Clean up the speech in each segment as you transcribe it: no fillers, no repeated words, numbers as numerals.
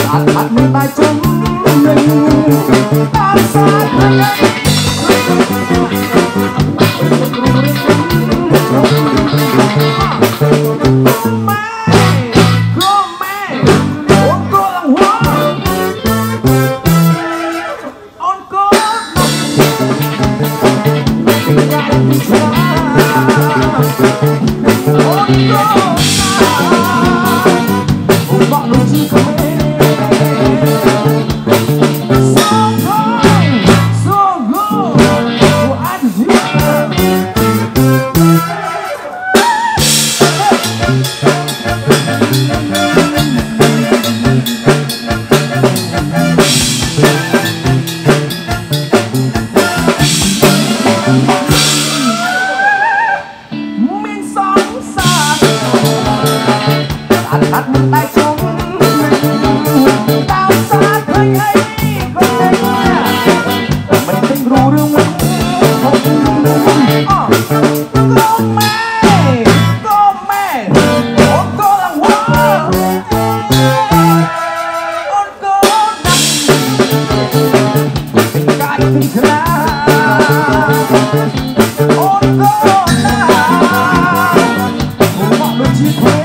Bắt mình tay chân mình ta xa thân bắt mình tay chung tao xa thấy ấy con đây mình tình ru rương cô mẹ cô là hoa ôn cô nằm tình cái tình khá ôn cô nằm mọi đôi chi quê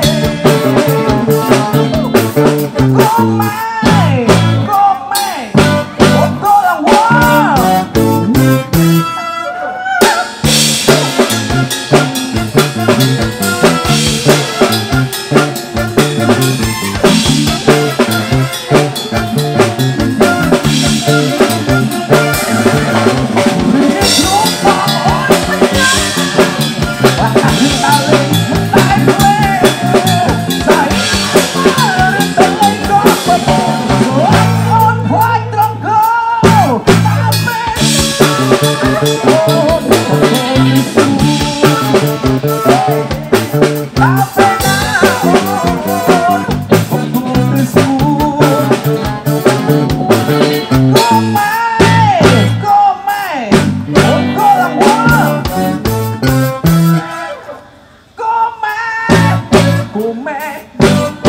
cô mẹ